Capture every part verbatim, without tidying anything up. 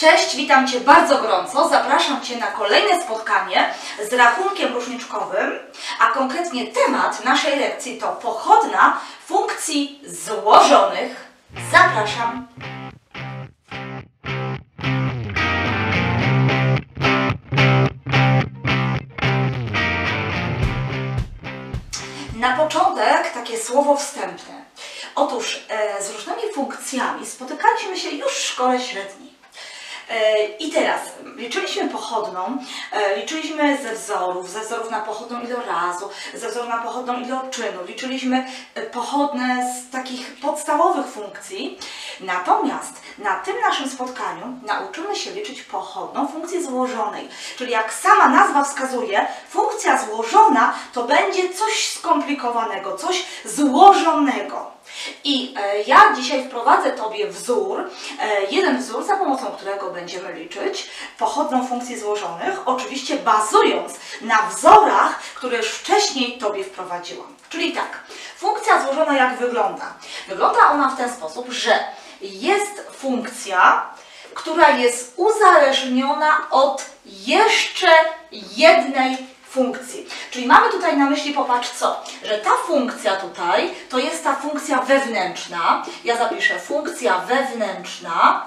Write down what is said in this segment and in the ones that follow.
Cześć, witam Cię bardzo gorąco. Zapraszam Cię na kolejne spotkanie z rachunkiem różniczkowym, a konkretnie temat naszej lekcji to pochodna funkcji złożonych. Zapraszam. Na początek takie słowo wstępne. Otóż e, z różnymi funkcjami spotykaliśmy się już w szkole średniej. I teraz liczyliśmy pochodną, liczyliśmy ze wzorów, ze wzorów na pochodną ilorazu, ze wzorów na pochodną iloczynu, liczyliśmy pochodne z takich podstawowych funkcji. Natomiast na tym naszym spotkaniu nauczymy się liczyć pochodną funkcji złożonej. Czyli jak sama nazwa wskazuje, funkcja złożona to będzie coś skomplikowanego, coś złożonego. I e, ja dzisiaj wprowadzę Tobie wzór, e, jeden wzór, za pomocą którego będziemy liczyć pochodną funkcji złożonych, oczywiście bazując na wzorach, które już wcześniej Tobie wprowadziłam. Czyli tak, funkcja złożona jak wygląda? Wygląda ona w ten sposób, że jest funkcja, która jest uzależniona od jeszcze jednej funkcji. Czyli mamy tutaj na myśli, popatrz co, że ta funkcja tutaj to jest ta funkcja wewnętrzna. Ja zapiszę funkcja wewnętrzna,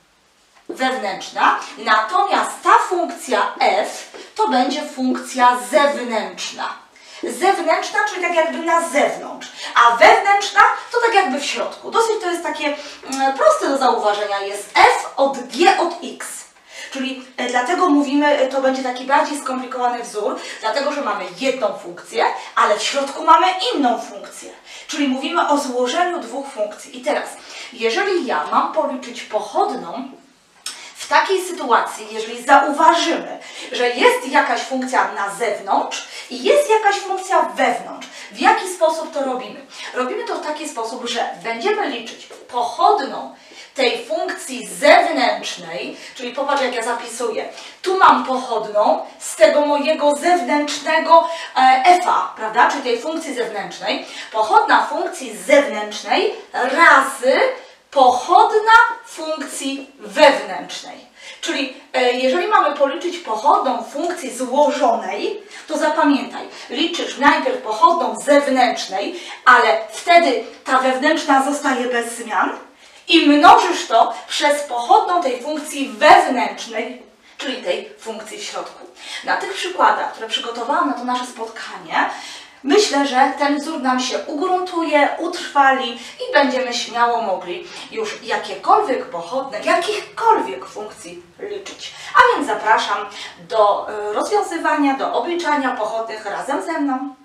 wewnętrzna, natomiast ta funkcja f to będzie funkcja zewnętrzna. Zewnętrzna, czyli tak jakby na zewnątrz, a wewnętrzna to tak jakby w środku. Dosyć to jest takie proste do zauważenia, jest f od g od x. Czyli dlatego mówimy, to będzie taki bardziej skomplikowany wzór, dlatego że mamy jedną funkcję, ale w środku mamy inną funkcję. Czyli mówimy o złożeniu dwóch funkcji. I teraz, jeżeli ja mam policzyć pochodną, w takiej sytuacji, jeżeli zauważymy, że jest jakaś funkcja na zewnątrz i jest jakaś funkcja wewnątrz, w jaki sposób to robimy? Robimy to w taki sposób, że będziemy liczyć pochodną tej funkcji zewnętrznej, czyli popatrz jak ja zapisuję, tu mam pochodną z tego mojego zewnętrznego f-a, prawda, czyli tej funkcji zewnętrznej, pochodna funkcji zewnętrznej razy pochodna funkcji wewnętrznej. Czyli e, jeżeli mamy policzyć pochodną funkcji złożonej, to zapamiętaj, liczysz najpierw pochodną zewnętrznej, ale wtedy ta wewnętrzna zostaje bez zmian i mnożysz to przez pochodną tej funkcji wewnętrznej, czyli tej funkcji w środku. Na tych przykładach, które przygotowałam na to nasze spotkanie, myślę, że ten wzór nam się ugruntuje, utrwali i będziemy śmiało mogli już jakiekolwiek pochodne, jakichkolwiek funkcji liczyć. A więc zapraszam do rozwiązywania, do obliczania pochodnych razem ze mną.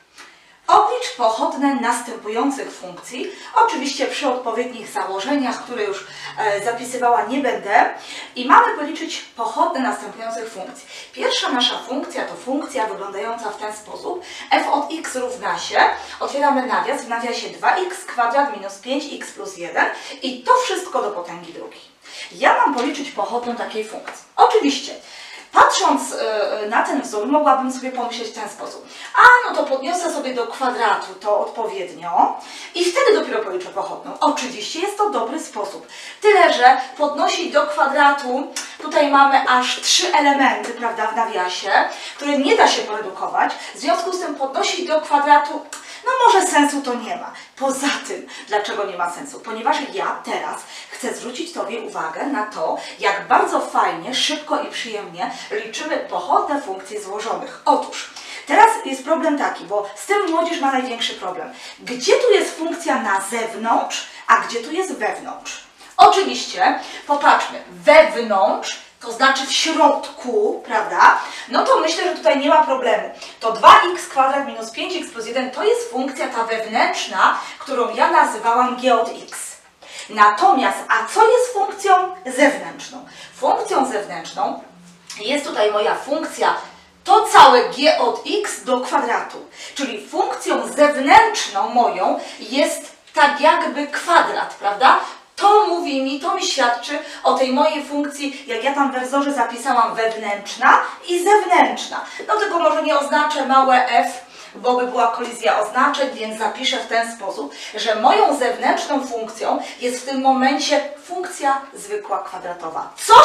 Oblicz pochodne następujących funkcji, oczywiście przy odpowiednich założeniach, które już e, zapisywała nie będę. I mamy policzyć pochodne następujących funkcji. Pierwsza nasza funkcja to funkcja wyglądająca w ten sposób. F od x równa się, otwieramy nawias, w nawiasie dwa x kwadrat minus pięć x plus jeden i to wszystko do potęgi drugiej. Ja mam policzyć pochodną takiej funkcji. Oczywiście, patrząc yy, na ten wzór, mogłabym sobie pomyśleć w ten sposób. A, no to podniosę sobie do kwadratu to odpowiednio i wtedy dopiero policzę pochodną. Oczywiście jest to dobry sposób. Tyle, że podnosić do kwadratu, tutaj mamy aż trzy elementy, prawda, w nawiasie, które nie da się poredukować. W związku z tym podnosić do kwadratu, no może sensu to nie ma. Poza tym, dlaczego nie ma sensu? Ponieważ ja teraz chcę zwrócić Tobie uwagę na to, jak bardzo fajnie, szybko i przyjemnie liczymy pochodne funkcji złożonych. Otóż, teraz jest problem taki, bo z tym młodzież ma największy problem. Gdzie tu jest funkcja na zewnątrz, a gdzie tu jest wewnątrz? Oczywiście, popatrzmy, wewnątrz, to znaczy w środku, prawda? No to myślę, że tutaj nie ma problemu. To dwa x kwadrat minus pięć x plus jeden to jest funkcja ta wewnętrzna, którą ja nazywałam g od x. Natomiast, a co jest funkcją zewnętrzną? Funkcją zewnętrzną jest tutaj moja funkcja to całe g od x do kwadratu. Czyli funkcją zewnętrzną moją jest tak jakby kwadrat, prawda? To mówi mi, to mi świadczy o tej mojej funkcji, jak ja tam we wzorze zapisałam, wewnętrzna i zewnętrzna. No tego może nie oznaczę małe f, bo by była kolizja oznaczeń, więc zapiszę w ten sposób, że moją zewnętrzną funkcją jest w tym momencie funkcja zwykła kwadratowa. Coś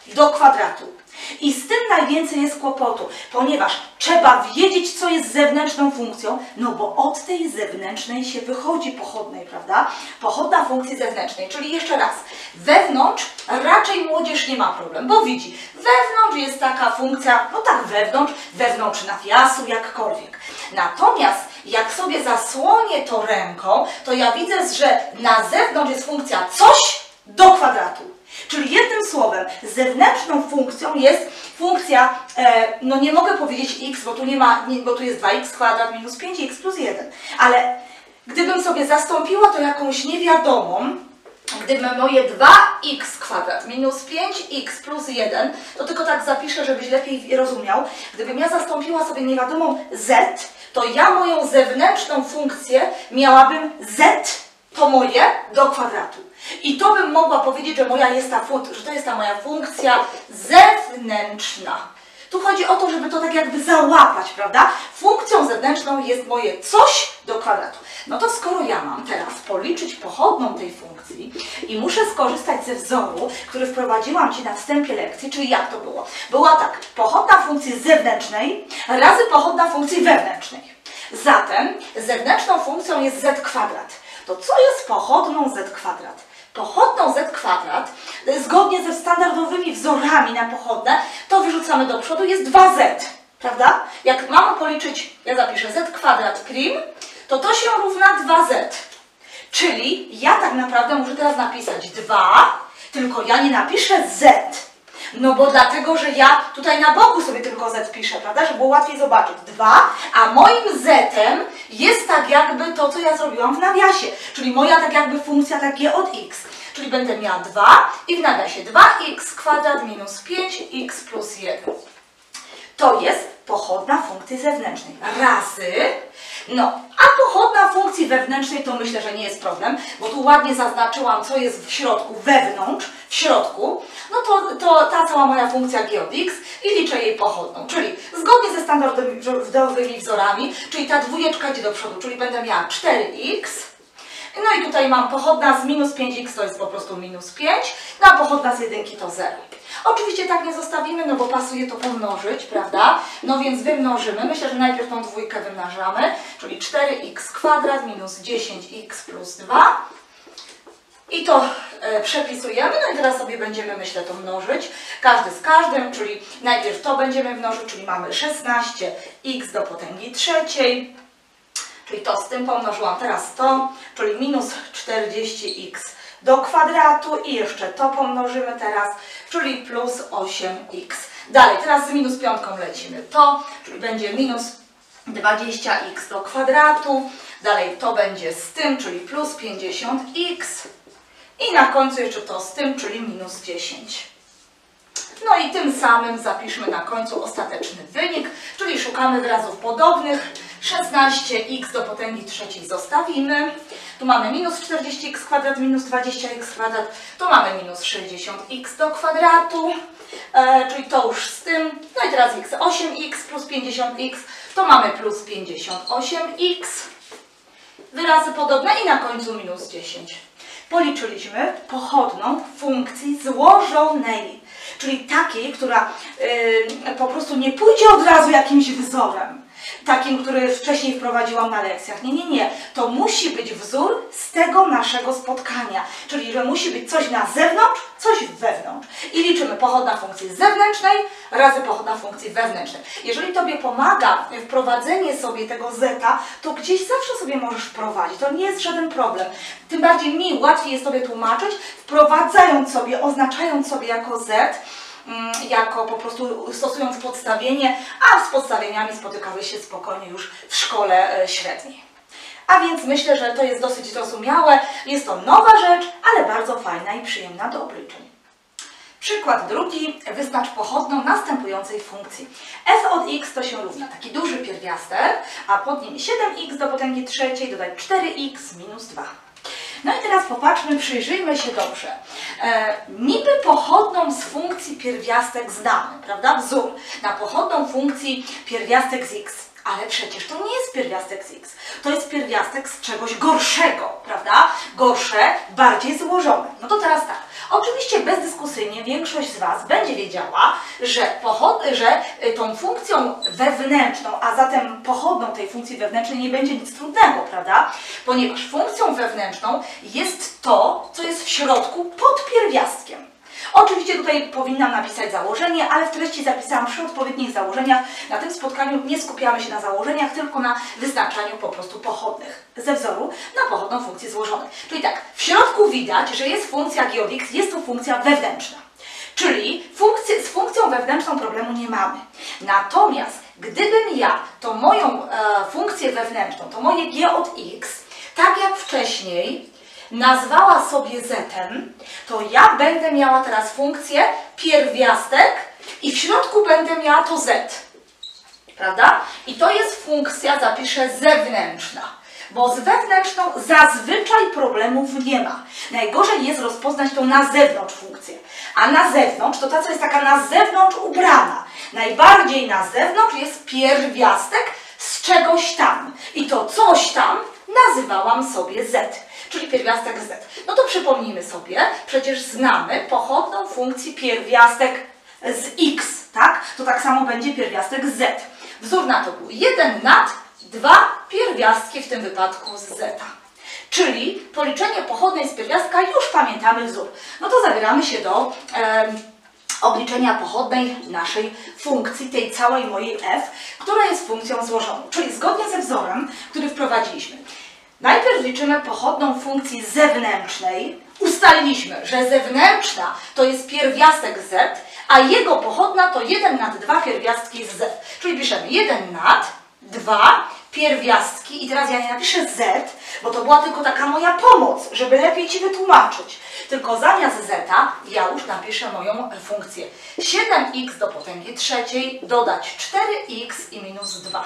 do kwadratu. I z tym najwięcej jest kłopotu, ponieważ trzeba wiedzieć, co jest zewnętrzną funkcją, no bo od tej zewnętrznej się wychodzi pochodnej, prawda? Pochodna funkcji zewnętrznej, czyli jeszcze raz, wewnątrz raczej młodzież nie ma problem, bo widzi, wewnątrz jest taka funkcja, no tak wewnątrz, wewnątrz nawiasu, jakkolwiek. Natomiast jak sobie zasłonię to ręką, to ja widzę, że na zewnątrz jest funkcja coś do kwadratu. Czyli jednym słowem, zewnętrzną funkcją jest funkcja, e, no nie mogę powiedzieć x, bo tu nie ma, nie, bo tu jest dwa x kwadrat minus pięć x plus jeden, ale gdybym sobie zastąpiła to jakąś niewiadomą, gdyby moje dwa x kwadrat minus pięć x plus jeden, to tylko tak zapiszę, żebyś lepiej rozumiał, gdybym ja zastąpiła sobie niewiadomą z, to ja moją zewnętrzną funkcję miałabym z, to moje, do kwadratu. I to bym mogła powiedzieć, że, moja jest ta że to jest ta moja funkcja zewnętrzna. Tu chodzi o to, żeby to tak jakby załapać, prawda? Funkcją zewnętrzną jest moje coś do kwadratu. No to skoro ja mam teraz policzyć pochodną tej funkcji i muszę skorzystać ze wzoru, który wprowadziłam Ci na wstępie lekcji, czyli jak to było? Była tak, pochodna funkcji zewnętrznej razy pochodna funkcji wewnętrznej. Zatem zewnętrzną funkcją jest z kwadrat. To co jest pochodną z kwadrat? Pochodną z kwadrat, zgodnie ze standardowymi wzorami na pochodne, to wyrzucamy do przodu, jest dwa z, prawda? Jak mam policzyć, ja zapiszę z kwadrat prim, to to się równa dwa z. Czyli ja tak naprawdę muszę teraz napisać dwa, tylko ja nie napiszę z. No bo dlatego, że ja tutaj na boku sobie tylko z piszę, prawda? Żeby było łatwiej zobaczyć. dwa, a moim z-em jest tak jakby to, co ja zrobiłam w nawiasie. Czyli moja tak jakby funkcja takie od x. Czyli będę miała dwa i w nawiasie dwa x kwadrat minus pięć x plus jeden. To jest pochodna funkcji zewnętrznej. Razy, no, a pochodna funkcji wewnętrznej to myślę, że nie jest problem, bo tu ładnie zaznaczyłam, co jest w środku, wewnątrz, w środku, no to, to ta cała moja funkcja g od x i liczę jej pochodną, czyli zgodnie ze standardowymi wzorami, czyli ta dwójeczka idzie do przodu, czyli będę miała cztery x, no i tutaj mam pochodna z minus pięć x, to jest po prostu minus pięć, no a pochodna z jedynki to zero. Oczywiście tak nie zostawimy, no bo pasuje to pomnożyć, prawda? No więc wymnożymy. Myślę, że najpierw tą dwójkę wymnażamy, czyli cztery x kwadrat minus dziesięć x plus dwa. I to e, przepisujemy, no i teraz sobie będziemy, myślę, to mnożyć. Każdy z każdym, czyli najpierw to będziemy mnożyć, czyli mamy szesnaście x do potęgi trzeciej. Czyli to z tym pomnożyłam, teraz to, czyli minus czterdzieści x do kwadratu i jeszcze to pomnożymy teraz, czyli plus osiem x. Dalej, teraz z minus piątką lecimy. To, czyli będzie minus dwadzieścia x do kwadratu. Dalej to będzie z tym, czyli plus pięćdziesiąt x. I na końcu jeszcze to z tym, czyli minus dziesięć. No i tym samym zapiszmy na końcu ostateczny wynik, czyli szukamy wyrazów podobnych. szesnaście x do potęgi trzeciej zostawimy. Tu mamy minus czterdzieści x kwadrat minus dwadzieścia x kwadrat. Tu mamy minus sześćdziesiąt x do kwadratu. E, czyli to już z tym. No i teraz x. osiem x plus pięćdziesiąt x. To mamy plus pięćdziesiąt osiem x. Wyrazy podobne i na końcu minus dziesięć. Policzyliśmy pochodną funkcji złożonej. Czyli takiej, która yy, po prostu nie pójdzie od razu jakimś wzorem. Takim, który wcześniej wprowadziłam na lekcjach. Nie, nie, nie. To musi być wzór z tego naszego spotkania. Czyli, że musi być coś na zewnątrz, coś wewnątrz. I liczymy pochodna funkcji zewnętrznej razy pochodna funkcji wewnętrznej. Jeżeli Tobie pomaga wprowadzenie sobie tego zeta, to gdzieś zawsze sobie możesz wprowadzić. To nie jest żaden problem. Tym bardziej mi łatwiej jest Tobie tłumaczyć, wprowadzając sobie, oznaczając sobie jako z, jako po prostu stosując podstawienie, a z podstawieniami spotykały się spokojnie już w szkole średniej. A więc myślę, że to jest dosyć zrozumiałe. Jest to nowa rzecz, ale bardzo fajna i przyjemna do obliczeń. Przykład drugi. Wyznacz pochodną następującej funkcji. F od x to się równa taki duży pierwiastek, a pod nim siedem x do potęgi trzeciej dodać cztery x minus dwa. No i teraz popatrzmy, przyjrzyjmy się dobrze. E, niby pochodną z funkcji pierwiastek znamy, prawda? Wzór na pochodną funkcji pierwiastek z x. Ale przecież to nie jest pierwiastek z x. To jest pierwiastek z czegoś gorszego, prawda? Gorsze, bardziej złożone. No to teraz tak. Oczywiście bezdyskusyjnie większość z Was będzie wiedziała, że, pochod, że tą funkcją wewnętrzną, a zatem pochodną tej funkcji wewnętrznej nie będzie nic trudnego, prawda? Ponieważ funkcją wewnętrzną jest to, co jest w środku pod pierwiastkiem. Oczywiście tutaj powinnam napisać założenie, ale w treści zapisałam przy odpowiednich założeniach. Na tym spotkaniu nie skupiamy się na założeniach, tylko na wyznaczaniu po prostu pochodnych ze wzoru na pochodną funkcję złożoną. Czyli tak, w środku widać, że jest funkcja g od x, jest to funkcja wewnętrzna. Czyli funkcję, z funkcją wewnętrzną problemu nie mamy. Natomiast gdybym ja to moją e, funkcję wewnętrzną, to moje g od x, tak jak wcześniej nazwała sobie z-em, to ja będę miała teraz funkcję pierwiastek i w środku będę miała to z. Prawda? I to jest funkcja, zapiszę, zewnętrzna. Bo z wewnętrzną zazwyczaj problemów nie ma. Najgorzej jest rozpoznać tą na zewnątrz funkcję. A na zewnątrz to ta, co jest taka na zewnątrz ubrana. Najbardziej na zewnątrz jest pierwiastek z czegoś tam. I to coś tam nazywałam sobie z. Czyli pierwiastek z. No to przypomnijmy sobie, przecież znamy pochodną funkcji pierwiastek z x, tak? To tak samo będzie pierwiastek z. Wzór na to był jeden nad dwa pierwiastki, w tym wypadku z zeta. Czyli policzenie pochodnej z pierwiastka, już pamiętamy wzór. No to zabieramy się do e, obliczenia pochodnej naszej funkcji, tej całej mojej f, która jest funkcją złożoną. Czyli zgodnie ze wzorem, który wprowadziliśmy. Najpierw liczymy pochodną funkcji zewnętrznej. Ustaliliśmy, że zewnętrzna to jest pierwiastek z, a jego pochodna to jeden nad dwa pierwiastki z z. Czyli piszemy jeden nad dwa pierwiastki i teraz ja nie napiszę z, bo to była tylko taka moja pomoc, żeby lepiej Ci wytłumaczyć. Tylko zamiast zeta ja już napiszę moją funkcję. siedem x do potęgi trzeciej dodać cztery x i minus dwa.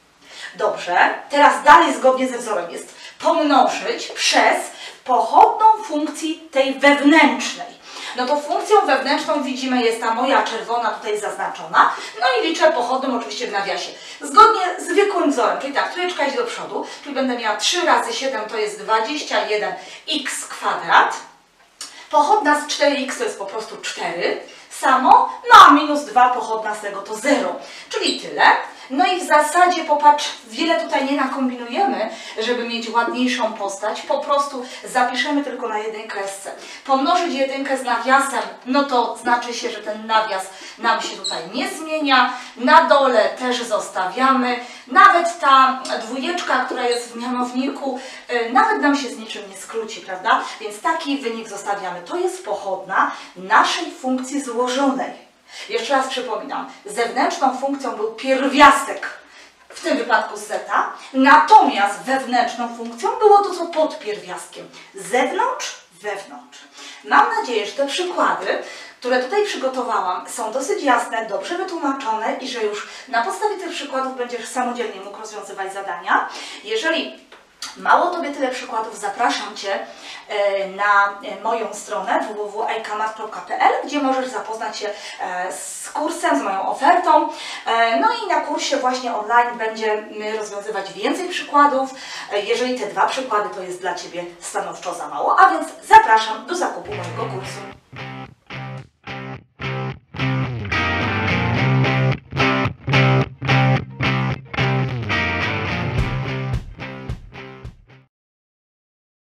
Dobrze, teraz dalej zgodnie ze wzorem jest pomnożyć przez pochodną funkcji tej wewnętrznej. No to funkcją wewnętrzną widzimy jest ta moja czerwona tutaj zaznaczona, no i liczę pochodną oczywiście w nawiasie. Zgodnie z zwykłym wzorem, czyli tak, trójeczka idzie do przodu, czyli będę miała trzy razy siedem to jest dwadzieścia jeden x kwadrat. Pochodna z cztery x to jest po prostu cztery, samo, no a minus dwa pochodna z tego to zero, czyli tyle. No i w zasadzie popatrz, wiele tutaj nie nakombinujemy, żeby mieć ładniejszą postać, po prostu zapiszemy tylko na jednej kresce. Pomnożyć jedynkę z nawiasem, no to znaczy się, że ten nawias nam się tutaj nie zmienia, na dole też zostawiamy, nawet ta dwójeczka, która jest w mianowniku, yy, nawet nam się z niczym nie skróci, prawda? Więc taki wynik zostawiamy. To jest pochodna naszej funkcji złożonej. Jeszcze raz przypominam, zewnętrzną funkcją był pierwiastek, w tym wypadku zeta, natomiast wewnętrzną funkcją było to, co pod pierwiastkiem. Zewnątrz, wewnątrz. Mam nadzieję, że te przykłady, które tutaj przygotowałam, są dosyć jasne, dobrze wytłumaczone i że już na podstawie tych przykładów będziesz samodzielnie mógł rozwiązywać zadania. Jeżeli mało Tobie tyle przykładów, zapraszam Cię na moją stronę w w w kropka ejkamat kropka p l, gdzie możesz zapoznać się z kursem, z moją ofertą. No i na kursie właśnie online będziemy rozwiązywać więcej przykładów. Jeżeli te dwa przykłady to jest dla Ciebie stanowczo za mało, a więc zapraszam do zakupu mojego kursu.